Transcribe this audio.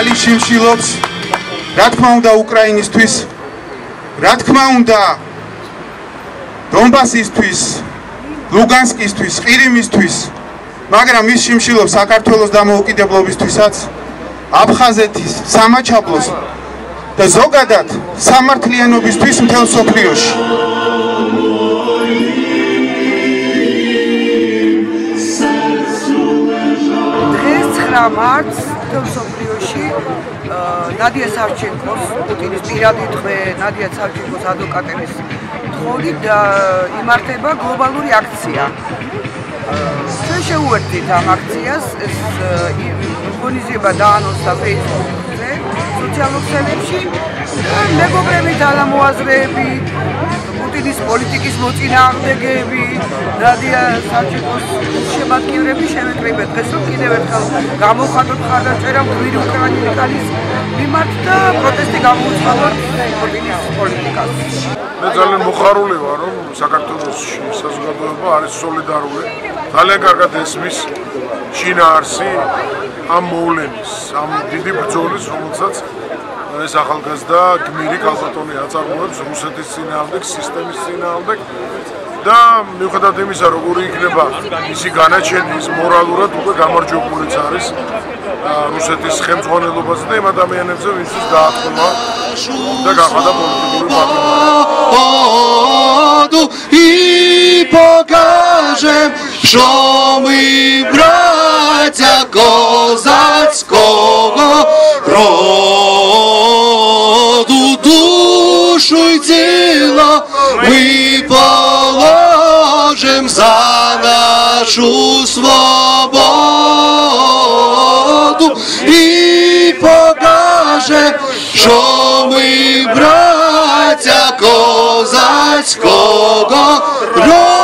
ხელი შილშილობს, რა თქმა უნდა უკრაინისთვის, რა თქმა უნდა დონბასისთვის, ლუგანსკისთვის, ყირიმისთვის, მაგრამ ის შიმშილობს საქართველოს დამოუკიდებლობისთვისაც, აფხაზეთის, სამაჩაბლოს და ზოგადად სამართლიანობისთვის მთელ მსოფლიოში. დღეს 9 მარტს მთელ მსოფლიოში ნადია სავჩენკოს, პუტინის პირადი დღე, ნადია სავჩენკოს ადვოკატების თხოვნით იმართება გლობალური აქცია. ჩვენ შევუერთდით ამ აქციას, ეს ორგანიზება დაანონსდა Facebook-ზე, სოციალურ ქსელებში, მეგობრები, თანამოაზრეები, პუტინის პოლიტიკის მოწინააღმდეგეები, ნადია სავჩენკოს შემადგენლები შევეკრიბეთ დღეს, რომ კიდევ ერთხელ გამოვხატოთ მხარდაჭერა მკვრივი უკრაინული ხალის მიმართ და პროტესტი გამოუცხადოთ პუტინის პოლიტიკას. მე ძალიან მოხარული ვარ, რომ საქართველოს საზოგადოება არის სოლიდარული, ძალიან კარგად ესმის შინაარსი ამ მოვლენის, ამ დიდი ბრძოლის, რომელსაც ეს ახალგაზრდა გმირი კალბატონი აწარმოებს რუსეთის წინააღმდეგ, სისტემის წინააღმდეგ და მიუხედავად იმისა, როგორი იქნება მისი განაჩენი, ის მორალურად უკვე გამარჯვებულიც არის რუსეთის ხელმძღვანელობაზე და იმ ადამიანებზე, ვინცაც გაათხმა და გახადა პოლიტიკური патриоту и покажем, что мы братья козацкого роду, душу и тело мы положим за нашу свободу и покажем, что мы братья козацкого роду.